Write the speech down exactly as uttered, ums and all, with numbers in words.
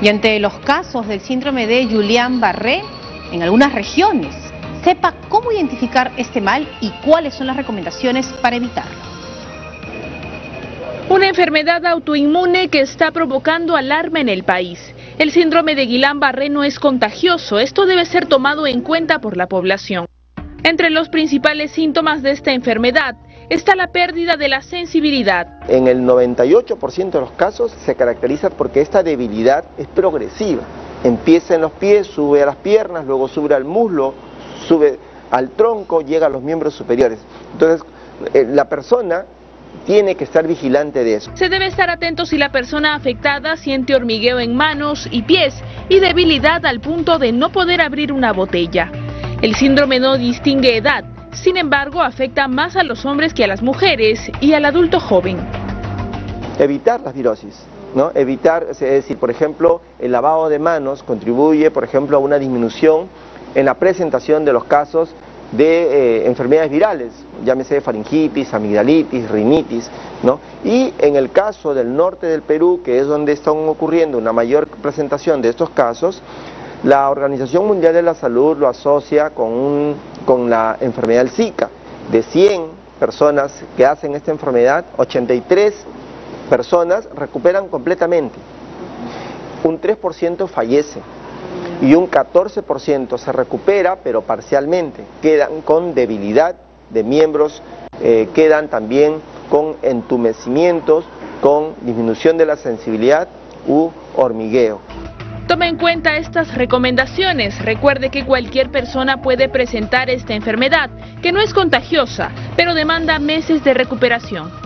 Y ante los casos del síndrome de Guillain-Barré en algunas regiones, sepa cómo identificar este mal y cuáles son las recomendaciones para evitarlo. Una enfermedad autoinmune que está provocando alarma en el país. El síndrome de Guillain-Barré no es contagioso, esto debe ser tomado en cuenta por la población. Entre los principales síntomas de esta enfermedad está la pérdida de la sensibilidad. En el noventa y ocho por ciento de los casos se caracteriza porque esta debilidad es progresiva. Empieza en los pies, sube a las piernas, luego sube al muslo, sube al tronco, llega a los miembros superiores. Entonces, eh, la persona tiene que estar vigilante de eso. Se debe estar atento si la persona afectada siente hormigueo en manos y pies y debilidad al punto de no poder abrir una botella. El síndrome no distingue edad, sin embargo afecta más a los hombres que a las mujeres y al adulto joven. Evitar las virosis, ¿no? Evitar, es decir, por ejemplo, el lavado de manos contribuye, por ejemplo, a una disminución en la presentación de los casos de eh, enfermedades virales, llámese faringitis, amigdalitis, rinitis, ¿no? Y en el caso del norte del Perú, que es donde están ocurriendo una mayor presentación de estos casos, la Organización Mundial de la Salud lo asocia con, un, con la enfermedad del Zika. De cien personas que hacen esta enfermedad, ochenta y tres personas recuperan completamente, un tres por ciento fallece y un catorce por ciento se recupera pero parcialmente, quedan con debilidad de miembros, eh, quedan también con entumecimientos, con disminución de la sensibilidad u hormigueo. Tome en cuenta estas recomendaciones. Recuerde que cualquier persona puede presentar esta enfermedad, que no es contagiosa, pero demanda meses de recuperación.